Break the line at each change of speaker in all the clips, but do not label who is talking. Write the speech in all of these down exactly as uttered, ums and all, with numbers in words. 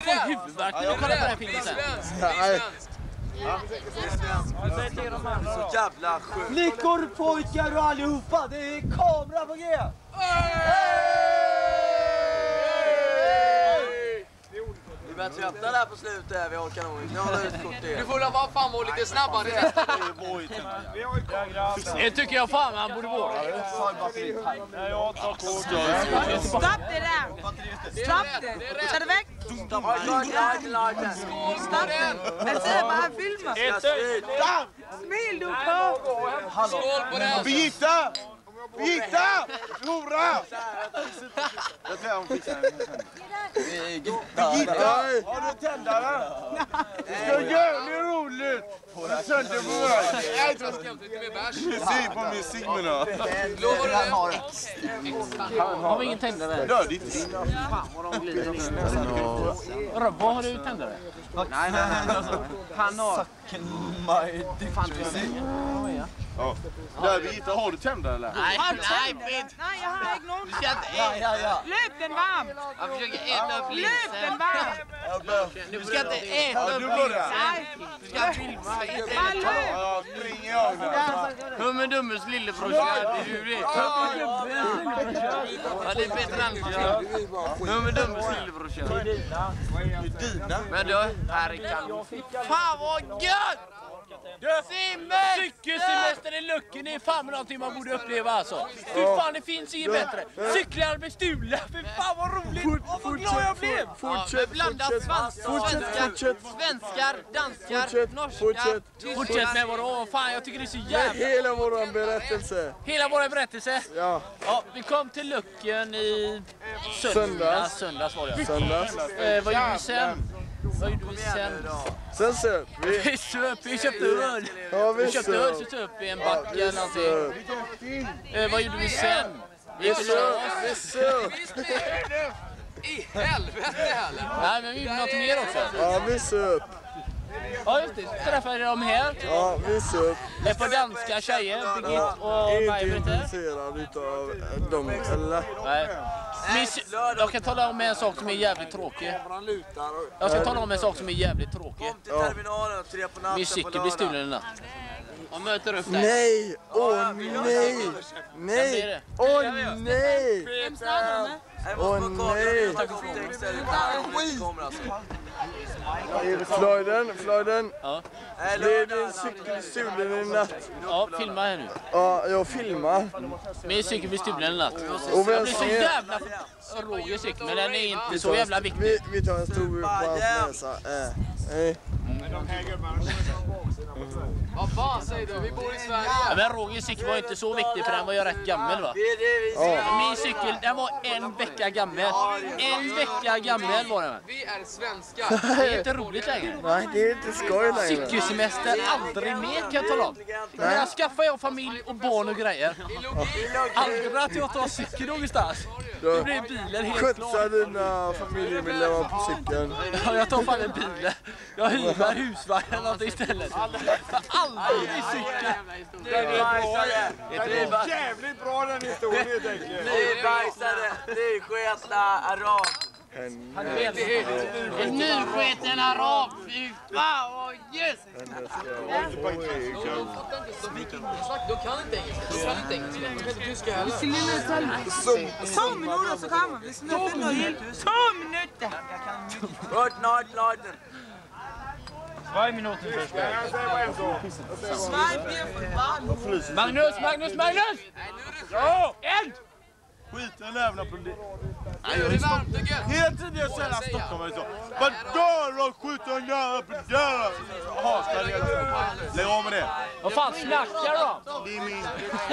Får huvudvärk när jag kollar på den här filmen sen.
Så jävla sjukt.
Flickor, pojkar och allihopa, det är kamera på G!
Vi börjar trötta där på slutet, vi orkar nog inte hålla ut kort det.
Du får vara fan vara lite snabbare.
Det tycker jag fan man borde vara.
Stopp det där! Stopp det! Ta det väck!
Stopp den!
Stopp den! Men så bara filma! Smil du på!
Skål på den!
Birgitta! Birgitta! Hurra! Jag tror hon fixar den. Birgitta! Har du tändare? Det ska göra det roligt! Sönder på mig! Se på min signerna!
Har vi ingen tändare?
Rör ditt ring.
Vad har du tändare?
Nej, nej, nej. Han har...
Ja. Där Birgitta, har du tändare eller?
Nej, nej,
Nej, jag har inte någon.
du ska inte äta.
Löp den varm!
Jag försöker äta upp
Löp den
linsen.
varm!
Du ska inte äta upp linsen. Du ska filma, inte
Bara löp!
Ja, springer jag nu.
Hummer Dummers lillebrorsa, det är du det. Ja, det är Peter Andersson. Hummer Dummers lillebrorsa. Men du, här kan... Fan vad gött! Simmer! Cykelsemester i Lucken är fan med någonting man borde uppleva alltså. Fy fan, det finns inget bättre. Cyklar med stulna, för fan vad roligt. Åh, vad glad jag blev.
Fortsätt,
blandat
fortsätt,
svenskar,
fortsätt,
svenskar, danskar,
Fortsätt,
norskar.
fortsätt,
Fortsätt med vadå? Fan, jag tycker det är så jävla...
hela våran berättelse.
Hela vår berättelse.
Ja,
Ja, vi kom till Lucken i söndags.
Söndags.
Söndags var det.
söndags.
Eh, vad gjorde vi sen? Vad gjorde vi sen?
Sen söp vi.
Vi söp, vi köpte öl.
Ja, vi
Vi köpte öl, så
söp.
söp vi en back eller någonting.
söp.
Eh, vad gjorde vi sen? Vi gick och la
Söp,
oss.
vi söp.
I helvete eller?
Nej, men vi gjorde något mer också.
Ja, vi söp.
Ja, just det. Träffade de här.
Ja, vi söp.
Ett par danska tjejer, Birgit och
Inte
Maj-Britt.
intresserad utav dem, eller?
Nej. Min sy- jag kan tala om en sak som är jävligt tråkig. Jag ska tala om en sak som är jävligt tråkig.
Kom till terminalen, tre på natten.
Min cykel blir stulen en natt. Jag möter upp dig.
Nej! Åh nej!
Vem
Nej!
är det?
Åh nej!
Åh
nej. Floyden, Floyden.
Ja.
Det är din cykel stulen i natt.
Ja, filma här nu.
Ja, jag filmar.
Min cykel blir stulen en natt.
Och vem
Jag blir så
som är...
jävla Rogers cykel, men den är inte så jävla viktig.
Vi, vi tar en stor bild på hans näsa. Äh, nej.
Vad fan säger du? Vi bor i Sverige.
Ja, men Rogers cykel var inte så viktig för den var ju rätt gammal va? Min cykel, den var en vecka gammal. En vecka gammal var den.
Vi är svenskar.
Det är inte roligt längre.
Nej, det är inte skoj längre.
Cykelsemester aldrig mer kan jag tala om. Men jag skaffar jag familj och barn och grejer. Aldrig att jag tar cykel någonstans. Då blir bilen helt
Skjutsa
klar.
dina familjemedlemmar på cykeln.
Ja, jag tar fan en bil. Jag hyr husvagn eller något istället. För aldrig i cykel.
Det är bajsare.
Det är jävligt bra den historien, tänker jag.
Det är bajsare. Det är sketna arab.
En nysketen arab. Fy fan vad yes!
De kan inte engelska. De kan inte engelska. De kan inte tyska heller.
Två minuter så kommer vi. Två minuter!
Right night lighten.
Två minuter först.
Svaj blir för varm.
Magnus, Magnus, Magnus! Ja, en!
Skit i den jävla problemet.
Nej, det är varmt och gött.
Hela tiden jag säger att Stockholm är så. Vadå då? Skjuta en jävla på dörren. Hatar det hela tiden. Lägg av med det.
Vad fan snackar du om?
Det är min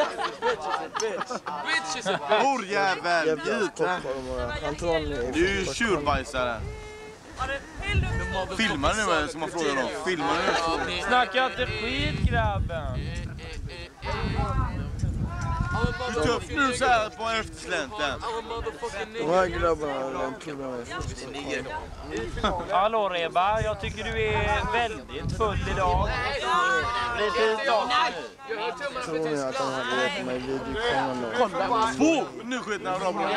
Bitch is a
horjävel.
Jävla
Gitna.
stockholmare. Han tror han är...
Du är ju tjurbajsare. Filmar du nu som man frågar då? Filmar du nu?
Snacka inte skit grabben.
Hur tufft nu så här på efterslänten?
De här grabbarna, de provar
Hallå Reba, jag tycker du är väldigt full idag. Lite stolt.
Tror ni att de hade gett mig videokameror?
Kolla! Två! Nu skjuter han Robin.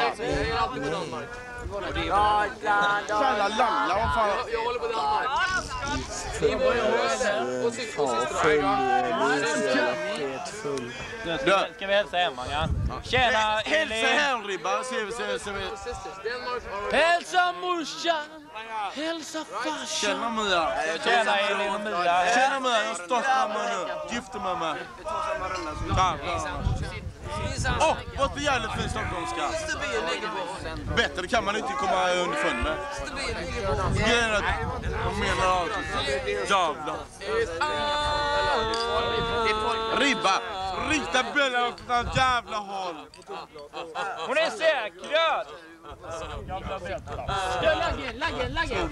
Tjalla lalla, vad fan?
Jag håller på Danmark. Det är vad jag hörde. Och sist och sist.
Full.
Ska vi hälsa hem, Mangan? Tjena,
Hälsa
Elin!
hem, Ribba! Se vi, se vi, se vi.
Hälsa morsan! Hälsa farsan!
Tjena Mia!
Tjena, Elin och Mia!
Tjena Mia, jag är stolt mamma nu. Gifter med mig. Ja, bra. Åh, vad det jävligt fin stockholmska. Bättre kan man inte komma underfund med. Grejen är att de menar alltid jävla. Ribba, rikta bällan åt den jävla håll.
Hon är säkrad!
Lagge, lagge, lagge!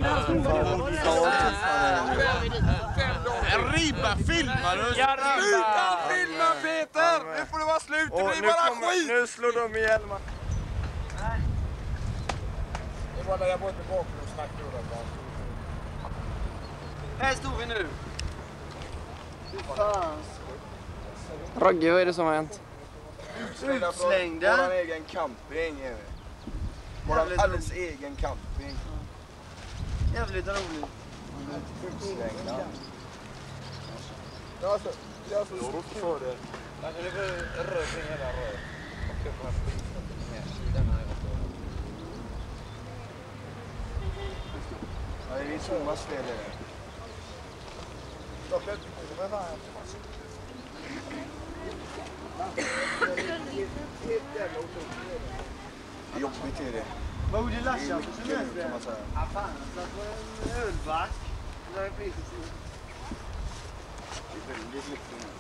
Ribba, filmar du?
Sluta
filma Peter! Nu får det vara slut, det blir bara skit!
Nu slår de ihjäl mig.
Det var där jag var tillbaka och snackade om det.
Här står vi nu.
Ragge, vad är det som har hänt?
Utslängda.
Vår egen camping är vi. Vår alldeles egen camping.
Jävligt roligt.
Utslängda. Jag har så, jag har så stort för det.
Alltså det var rör kring hela rör.
Ja, det är Thomas fel det. Stoppet, vad fan? Det är jobbigt är det.
Vad gjorde Lasse på semester?
Kan man säga.
Ja, fan, så på en ölback. Det är precis.
Det är väldigt mycket.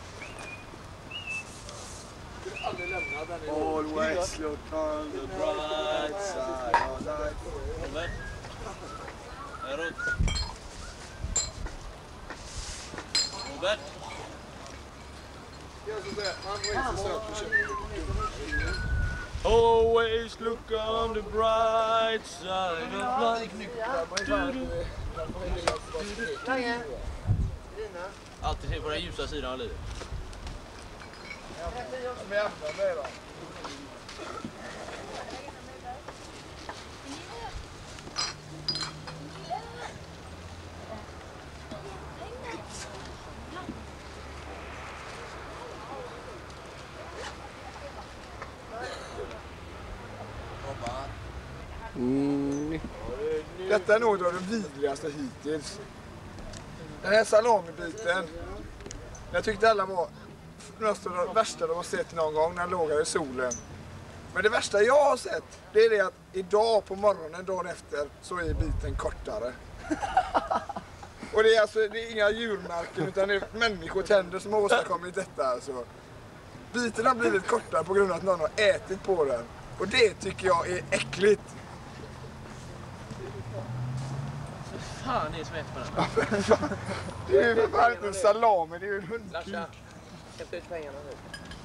Aldrig lämna den.
Always look on the bright side of life.
Robert? Robert?
Always look on the bright side of life.
Alltid se på den ljusa sidan av livet.
Mm.
Detta är något av det vidrigaste hittills. Den här salamibiten, jag tyckte alla var nästan det värsta de har sett någon gång när de låg här i solen. Men det värsta jag har sett, det är det att idag på morgonen, dagen efter, så är biten kortare. Och det är alltså det är inga djurmärken utan det är människotänder som har åstadkommit detta. Alltså. Biten har blivit kortare på grund av att någon har ätit på den. Och det tycker jag är äckligt.
Fan, det är som ett på den.
Det är ju för fan inte en salami, det är ju en hundkuk.
Släpp ut pengarna nu.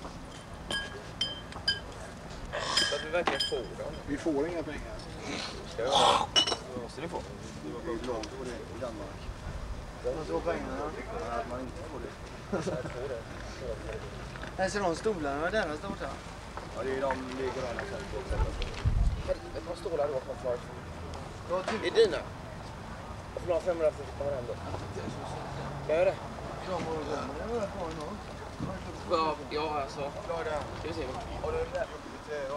Så att vi verkligen får dem.
Vi får inga pengar.
Det måste ni få. Det var glad på det i Danmark.
Man får pengarna.
Att man inte får det.
Här ser de stolarna, vad är deras där borta?
Ja, det är de ligger där någonstans.
Ett par stolar du har kvar.
Det
är dina. Jag får ha femhundra för att komma hem då. Kan jag göra det? Ja, ja alltså. Ska vi se.
Har du lärt dig det då?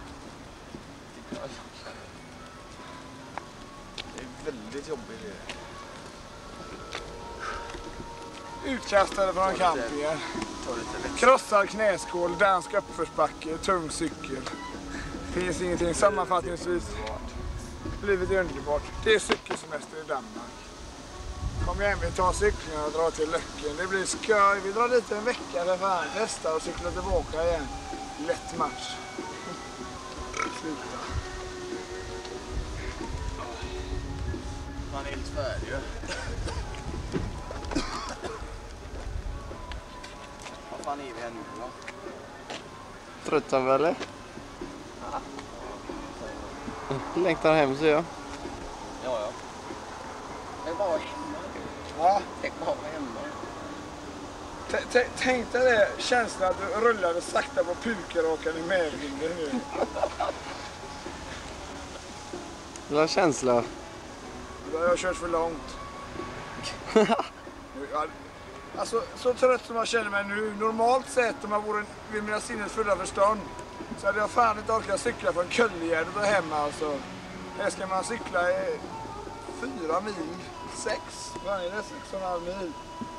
Det är väldigt jobbigt det.
Utkastade från campingen. Krossad knäskål, dansk uppförsbacke, tung cykel. Finns ingenting sammanfattningsvis. Livet är underbart. Det är cykelsemester i Danmark. Kom igen, vi tar cyklingen och drar till Löcken. Det blir skoj. Vi drar dit en vecka för fan. Testar och cyklar tillbaka igen. Lätt match. Sluta.
Man är helt färdig ju. Vad fan är vi här nu då?
Trött av eller? Längtar hem, ser jag.
Ja, ja. Det är bara hemma.
Ja.
Det är bara hemma.
T- t- Tänk dig det, känslan att du rullade sakta på pukaråkan i medvinden nu.
Det är känsla.
Då har jag kört för långt. Jag- Alltså, så trött som jag känner mig nu. Normalt sett om jag vore vid mina sinnes fulla förstånd så hade jag fan inte orkat cykla från Köllegärdet och hem alltså. Här ska man cykla i fyra mil, sex, vad är det? Sex och en halv mil.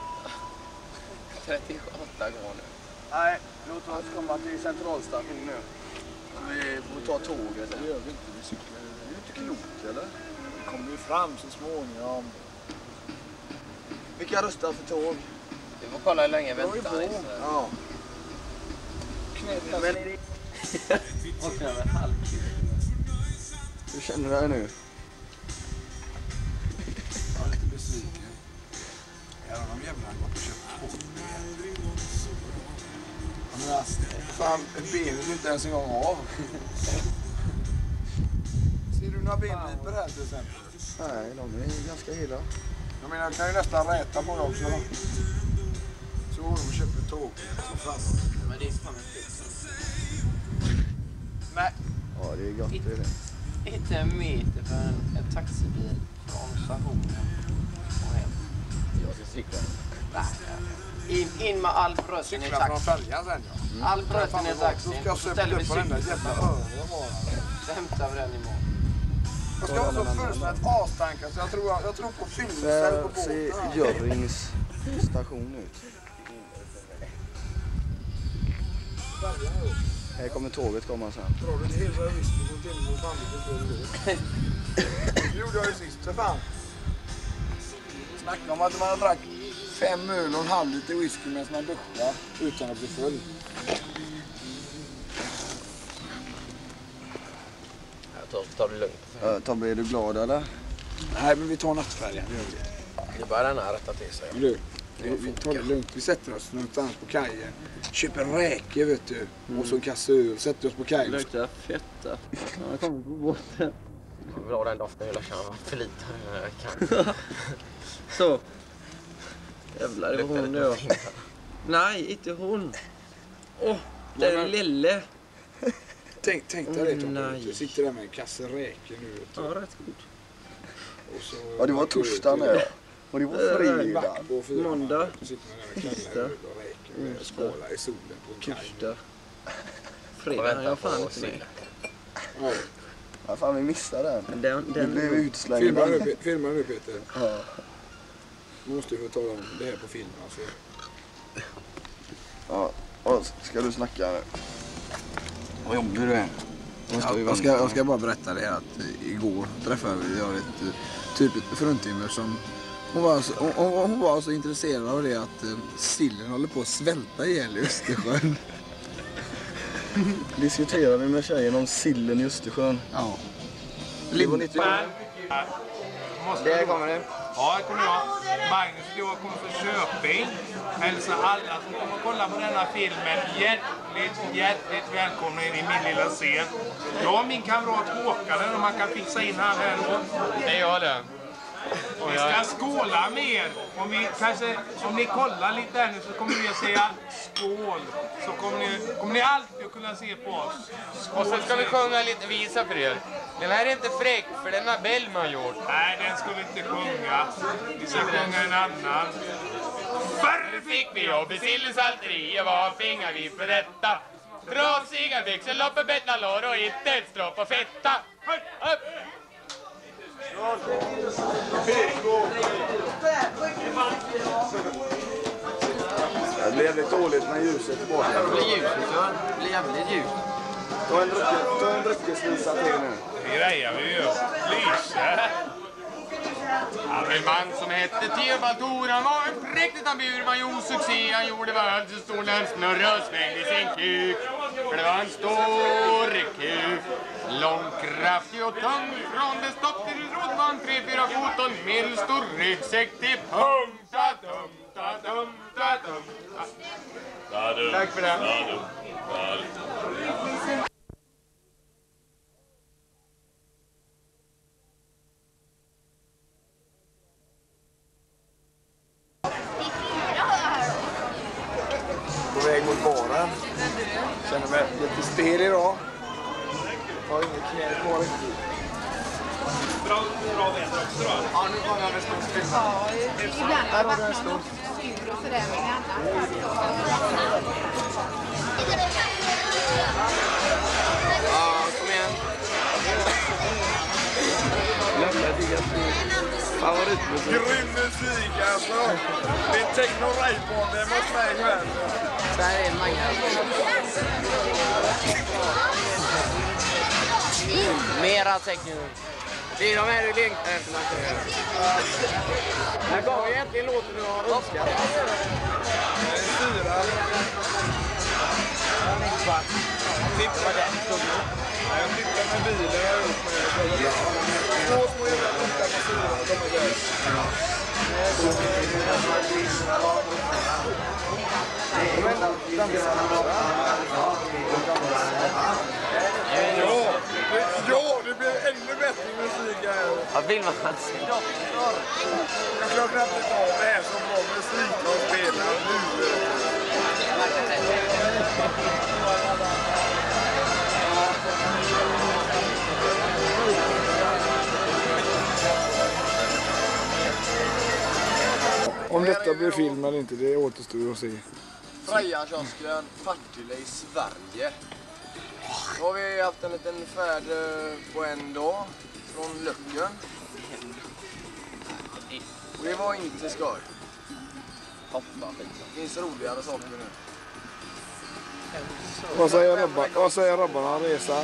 trettioåtta går nu.
Nej, låt oss komma till centralstation nu.
Vi får ta tåget.
Det gör vi inte, vi cyklar. Det är ju inte klokt eller? Vi kommer ju fram så småningom.
Vilka röstar för tåg? Vi får kolla hur länge
Det var ju
väntan är.
på.
så-
Ja. Knäppt.
Men är det... Och över halv.
Hur känner du dig nu?
Jag är lite besviken. Jävlar, de jävlarna går på köpt två. Men alltså, fan, benet är inte ens en gång av. Ser du några benviper här till exempel?
Nej, de är ganska hela.
Jag menar, jag kan ju nästan räta på dem också. Så går de och köper ett tåg.
Men det är fan en fix.
Nej.
Ja, det är gott det är det.
Inte en meter för en, en taxibil från stationen och hem.
Jag ska cykla.
Nej, in, in med all brösten i
Cykla från
taxi.
fälgen sen ja.
All brösten i
Då
taxin.
ska jag
Och så
söka
ställer vi
upp på den där
cykeln.
jävla öronen bara.
Så hämtar vi den imorgon.
Jag ska vara så fullständigt astankad så jag tror, jag tror på filmställ på
Så ser
båten.
Jörrings station ut. Här kommer tåget komma sen.
Drar du det hela whisky från timmen och fan vilken det gjorde jag ju sist för fan. Snacka om att man drack fem öl och en halv liter whisky medan man duschar utan att bli full.
Jag tar, tar det lugnt.
Uh, Tobbe, är du glad eller?
Nej, men vi tar nattfärjan.
Det är bara den här rätta till sig.
Du, vi, vi tar det lugnt. Vi sätter oss någonstans på kajen. Köper räkor vet du. Och så en kasse öl. Sätter oss på kajen.
Luktar fetta. Han kommer på båten.
Jag vill ha den doften hela tiden. För lite den här kan.
Så. Jävlar, det var
Luktar
hon
det
då.
på fingrarna.
Nej, inte hon. Åh, oh, den lille.
Tänk, tänk dig det Tobbe.
Nej.
Du sitter där med en kasse räkor nu. Vet
Ja,
du.
rätt god.
Och så,
Ja, det var torsdagen ja. Och det var fredag.
På fyra
Måndag.
Så sitter man där med kallar öl och räkor. Och skålar i solen på en kaj.
Torsdag.
Och
Fredag,
vänta
jag
på
fan inte med.
sillen.
Ja.
Ja, fan vi missade den.
Men den,
Vi blev
den,
utslängda.
Filma nu, Pe- filma nu Peter.
Ja.
Du måste ju få ta dem det här på film alltså.
Ja. Och ska du snacka nu? Vad jobbig du är.
Ja, jag, ska, jag ska bara berätta det att eh, igår träffade jag ett eh, typ ett fruntimmer som hon var, så, hon, hon, hon var så intresserad av det att eh, sillen håller på att svälta ihjäl i Östersjön.
Diskuterade med tjejen om sillen i Östersjön.
Ja.
Det var lite...
där kommer det.
Ja, det kommer jag. Magnus och jag kommer från Köping. Hälsa alla som kommer att kolla på denna filmen hjärtligt, hjärtligt välkomna in i min lilla scen. Jag och min kamrat Håkan, om man kan fixa in han här då.
Det gör det.
Vi ska skåla med er. Om, vi kanske, om ni kollar lite här nu så kommer vi att säga skål. Så kommer ni, kommer ni alltid att kunna se på oss. Skål,
Och sen ska vi sjunga lite visa för er. Den här är inte fräck, för den har Bellman gjort.
Nej, den ska vi inte sjunga. Vi ska sjunga en annan.
Förr fick vi jobb i Sillesalteriet, vad fingar vi för detta? Trasiga byxor, loppe betlalår och inte ett strå på fetta. Upp!
Det blev lite dåligt med ljuset tillbaka.
Det blir ljust, det blir jävligt ljust.
Ta en dryckes- ta en dryckeslisa till nu.
Det grejer vi ju. Lyse.
En man som hette Theobald Thor, han var en präktig tambur, man gjorde succé, han gjorde väl så stor den snurrade och svängde i sin kuk. För det var en stor kuk, lång, kraftig och tung, från det stopp till det tråd var en tre, fyra foton, medelstor ryggsäck till punkt, tum,
Da-dum, da-dum.
Tack för det. På väg mot baren. Känner mig lite stel idag. Har inget knä kvar riktigt.
Bra, bra väder också då.
Ja, nu kommer jag med stor film.
Ja, ibland
Här har du en stor.
och sådär med annat.
Ja, kom igen.
Favoritmusik. Grym musik alltså. Det är techno rave-bond, det måste jag ikväll.
Det här är en manga. Mera techno. Det är de här du längtar efter man kan göra. När gav vi egentligen låten du har önskat?
Fyra. Tippa den. Jag tittar med bilen jag har gjort med det. Två små jävla tittar på fyra. De är där. Ja, ja, det blir ännu bättre musik här.
Vad vill man se?
Jag klarar knappt inte av det här som bra musik och spelar nu. Om detta blir film eller inte, det återstår att se.
Freja-kiosken, Partille i Sverige. Då har vi haft en liten färd på en dag från Löcken. Och det var inte skoj. Det finns roligare saker nu.
Vad säger rabbarna, vad säger rabbarna om resan?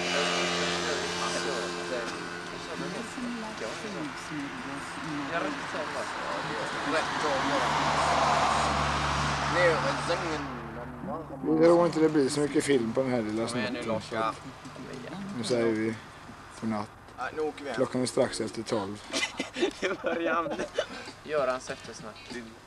Jag tror inte det blir så mycket film på den här lilla snutten. Nu säger vi godnatt. Klockan är strax efter tolv.
Det börjar Göran sätter snart.